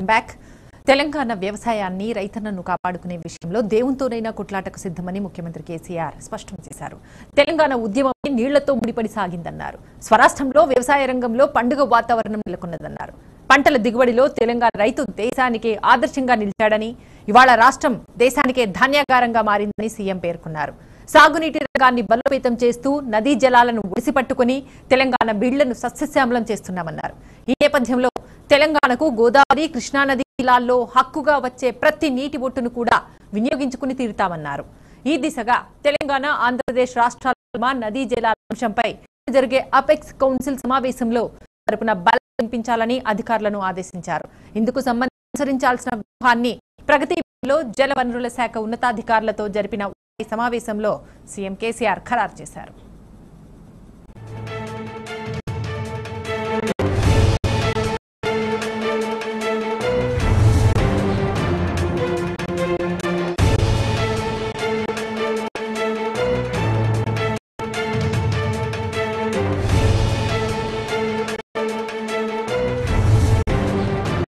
Back Telangana వ్యవసాయాన్ని రైతన్నను కాపాడుకునే విషయంలో దేవునితోనైనా కొట్లాటకు సిద్ధమని ముఖ్యమంత్రి కేసీఆర్ స్పష్టం చేశారు. తెలంగాణ ఉద్యమం నీళ్లతో ముడిపడి సాగిందన్నారు. స్వరాష్ట్రంలో వ్యవసాయ రంగంలో పండుగ వాతావరణం నెలకొన్నదన్నారు. పంటల దిగుబడిలో తెలంగాణ రైతు దేశానికే ఆదర్శంగా నిలిచాడని, ఇవాళ రాష్ట్రం దేశానికే ధాన్యాగారంగా మారిందని సీఎం పేర్కొన్నారు. సాగునీటి రంగాన్ని బలోపేతం చేస్తూ నదీ జలాలను ఒడిసిపట్టుకుని తెలంగాణ బీళ్లను సస్యశ్యామలం చేస్తున్నామన్నారు. ఈ నేపథ్యంలో తెలంగాణకు గోదావరి, కృష్ణానది జిల్లాల్లో హక్కుగా వచ్చే ప్రతి నీటి బొట్టును కూడా వినియోగించుకుని తీరుతామన్నారు. ఈ దిశగా తెలంగాణ, ఆంధ్రప్రదేశ్ రాష్ట్రాల నదీ జలాల అంశంపై జరిగే అపెక్స్ కౌన్సిల్ సమావేశంలో తరపున బలం పెంచాలని అధికారులను ఆదేశించారు. ఇందుకు సంబంధించి అనుసరించాల్సిన వ్యూహాన్ని ప్రగతిలో జల వనరుల శాఖ ఉన్నతాధికారులతో జరిపిన సమావేశంలో సీఎం కేసీఆర్ ఖరారు చేశారు.